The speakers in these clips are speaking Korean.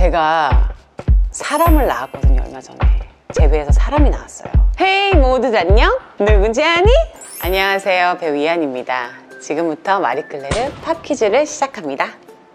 제가 사람을 낳았거든요. 얼마 전에 제 배에서 사람이 나왔어요. 헤이 모두 안녕? 누군지 아니? 안녕하세요, 배우 이한입니다. 지금부터 마리클레르 팝 퀴즈를 시작합니다.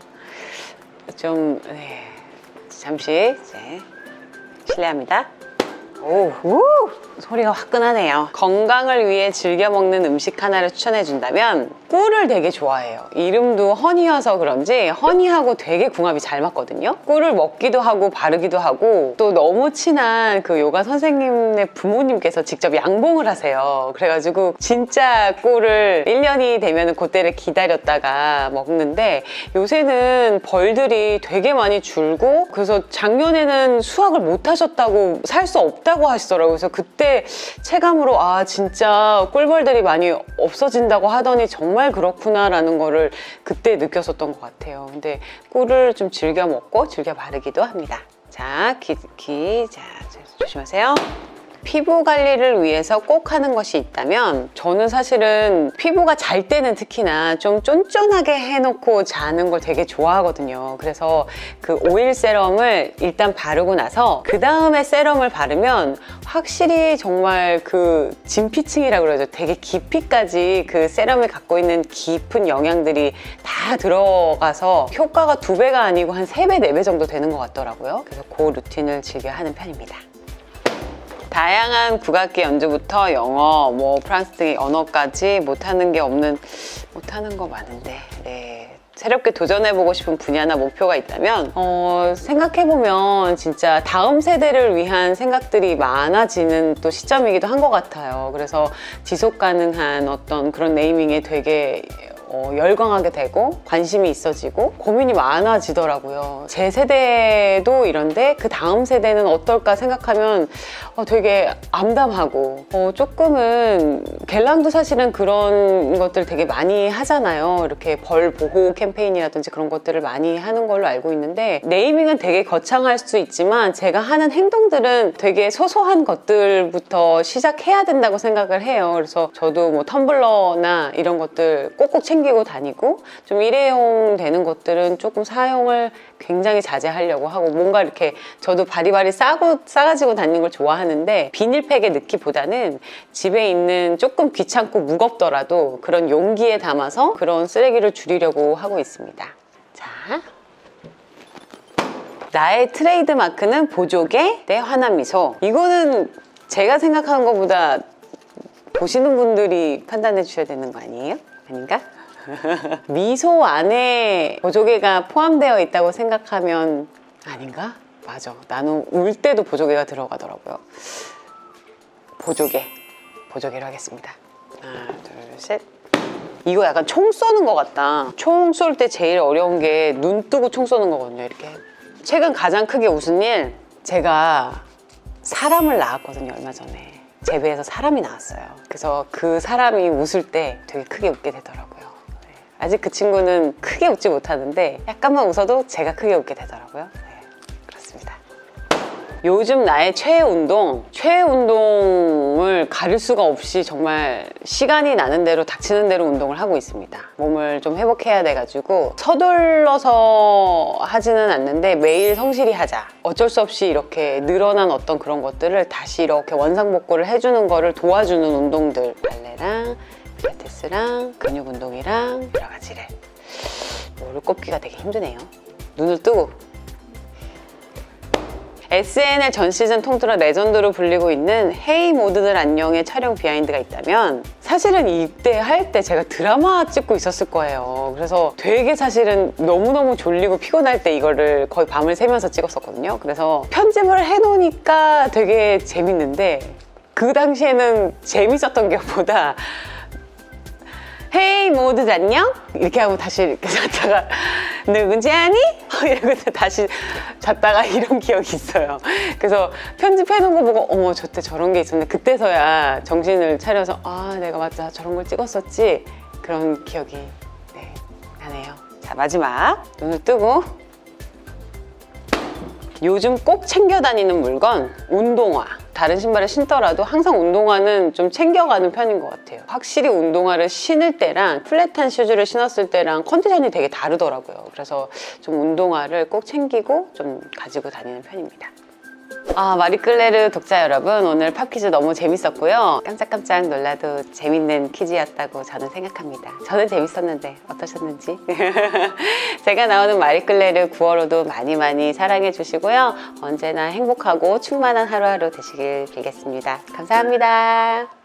잠시 실례합니다. 오, 소리가 화끈하네요. 건강을 위해 즐겨 먹는 음식 하나를 추천해 준다면 꿀을 되게 좋아해요. 이름도 허니여서 그런지 허니하고 되게 궁합이 잘 맞거든요. 꿀을 먹기도 하고 바르기도 하고, 또 너무 친한 그 요가 선생님의 부모님께서 직접 양봉을 하세요. 그래가지고 진짜 꿀을 1년이 되면 그때를 기다렸다가 먹는데, 요새는 벌들이 되게 많이 줄고, 그래서 작년에는 수확을 못 하셨다고 살 수 없다고 하시더라고요. 그래서 그때 체감으로 진짜 꿀벌들이 많이 없어진다고 하더니 정말 그렇구나 라는 거를 그때 느꼈었던 것 같아요. 근데 꿀을 좀 즐겨 먹고 즐겨 바르기도 합니다. 자, 조심하세요. 피부 관리를 위해서 꼭 하는 것이 있다면, 저는 사실은 피부가 잘 때는 특히나 좀 쫀쫀하게 해놓고 자는 걸 되게 좋아하거든요. 그래서 그 오일 세럼을 일단 바르고 나서 그 다음에 세럼을 바르면 확실히 정말 그 진피층이라고 그러죠. 되게 깊이까지 그 세럼이 갖고 있는 깊은 영양들이 다 들어가서 효과가 2배가 아니고 한 3배, 4배 정도 되는 것 같더라고요. 그래서 그 루틴을 즐겨 하는 편입니다. 다양한 국악기 연주부터 영어, 프랑스 등의 언어까지 못하는 게 없는, 못하는 거 많은데, 새롭게 도전해보고 싶은 분야나 목표가 있다면, 생각해보면 진짜 다음 세대를 위한 생각들이 많아지는 또 시점이기도 한 것 같아요. 그래서 지속 가능한 어떤 그런 네이밍에 되게 열광하게 되고 관심이 있어지고 고민이 많아지더라고요. 제 세대도 이런데 그 다음 세대는 어떨까 생각하면 되게 암담하고, 조금은 갤랑도 사실은 그런 것들 되게 많이 하잖아요. 이렇게 벌 보호 캠페인이라든지 그런 것들을 많이 하는 걸로 알고 있는데, 네이밍은 되게 거창할 수 있지만 제가 하는 행동들은 되게 소소한 것들부터 시작해야 된다고 생각을 해요. 그래서 저도 텀블러나 이런 것들 꼭꼭 챙기고 다니고, 좀 일회용 되는 것들은 조금 사용을 굉장히 자제하려고 하고, 뭔가 이렇게 저도 바리바리 싸가지고 다니는 걸 좋아하는데, 비닐팩에 넣기보다는 집에 있는 조금 귀찮고 무겁더라도 그런 용기에 담아서 그런 쓰레기를 줄이려고 하고 있습니다. 자, 나의 트레이드 마크는 보조개 대 환한 미소. 이거는 제가 생각하는 것보다 보시는 분들이 판단해 주셔야 되는 거 아니에요? 아닌가? 미소 안에 보조개가 포함되어 있다고 생각하면 아닌가? 맞아, 나는 울 때도 보조개가 들어가더라고요. 보조개로 하겠습니다. 하나, 둘, 셋. 이거 약간 총 쏘는 것 같다. 총 쏠 때 제일 어려운 게 눈 뜨고 총 쏘는 거거든요. 이렇게. 최근 가장 크게 웃은 일, 제가 사람을 낳았거든요. 얼마 전에 제 배에서 사람이 나왔어요. 그래서 그 사람이 웃을 때 되게 크게 웃게 되더라고요. 아직 그 친구는 크게 웃지 못하는데 약간만 웃어도 제가 크게 웃게 되더라고요. 그렇습니다. 요즘 나의 최애 운동을 가릴 수가 없이 정말 시간이 나는 대로 닥치는 대로 운동을 하고 있습니다. 몸을 좀 회복해야 돼가지고 서둘러서 하지는 않는데 매일 성실히 하자. 어쩔 수 없이 이렇게 늘어난 어떤 그런 것들을 다시 이렇게 원상복구를 해주는 거를 도와주는 운동들, 발레랑 필라테스랑 근육 운동이랑 여러 가지를. 뭐를 꼽기가 되게 힘드네요. 눈을 뜨고. SNL 전 시즌 통틀어 레전드로 불리고 있는 헤이 모두들 안녕의 촬영 비하인드가 있다면, 사실은 이때 할 때 제가 드라마 찍고 있었을 거예요. 그래서 되게 사실은 너무너무 졸리고 피곤할 때 이거를 거의 밤을 새면서 찍었었거든요. 그래서 편집을 해놓으니까 되게 재밌는데, 그 당시에는 재밌었던 게 보다 헤이 모두 안녕? 이렇게 하고 다시 이렇게 잤다가 누군지 아니? 이러고 다시 잤다가 이런 기억이 있어요. 그래서 편집해놓은 거 보고 어머 저때 저런 게 있었는데, 그때서야 정신을 차려서 내가 맞아 저런 걸 찍었었지, 그런 기억이 나네요. 자, 마지막 눈을 뜨고. 요즘 꼭 챙겨 다니는 물건, 운동화. 다른 신발을 신더라도 항상 운동화는 좀 챙겨가는 편인 것 같아요. 확실히 운동화를 신을 때랑 플랫한 슈즈를 신었을 때랑 컨디션이 되게 다르더라고요. 그래서 좀 운동화를 꼭 챙기고 좀 가지고 다니는 편입니다. 마리끌레르 독자 여러분, 오늘 팝퀴즈 너무 재밌었고요. 깜짝깜짝 놀라도 재밌는 퀴즈였다고 저는 생각합니다. 저는 재밌었는데 어떠셨는지? 제가 나오는 마리끌레르 9월호도 많이 사랑해 주시고요. 언제나 행복하고 충만한 하루하루 되시길 빌겠습니다. 감사합니다.